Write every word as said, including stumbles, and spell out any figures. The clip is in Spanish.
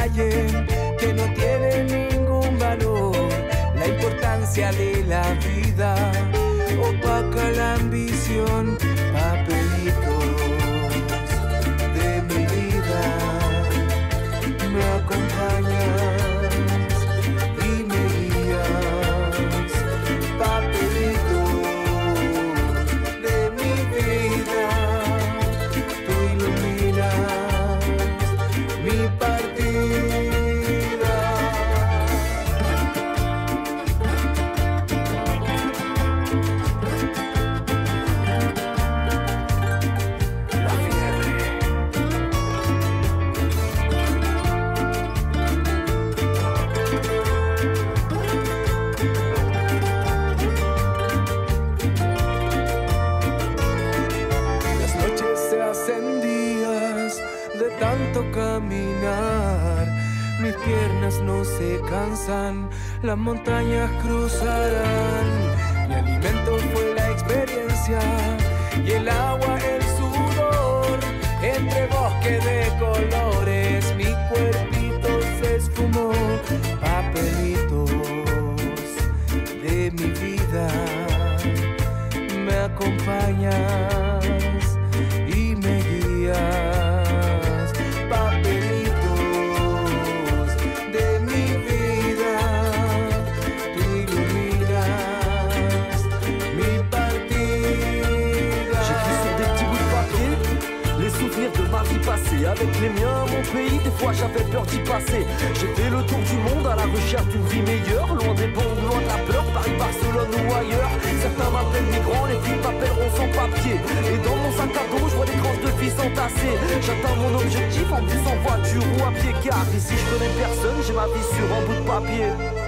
calle que no tiene ningún valor. La importancia de la vida opaca la ambición. Papelitos de mi vida me acompañas y me guías. Papelitos de mi vida, tú iluminas mi partida. Tanto caminar, mis piernas no se cansan, las montañas cruzarán. Mi alimento fue la experiencia y el agua el sudor. Entre bosques de colores mi cuerpito se esfumó. Papelitos de mi vida me acompañas y me guías. Avec les miens, mon pays, des fois j'avais peur d'y passer. J'ai fait le tour du monde à la recherche d'une vie meilleure, loin des bombes, loin de la peur, Paris, Barcelone ou ailleurs. Certains m'appellent migrant, les filles m'appelleront sans papier. Et dans mon sac à dos, je vois des tranches de vie s'entasser. J'atteins mon objectif en bus, en voiture ou à pied, car ici je connais personne, j'ai ma vie sur un bout de papier.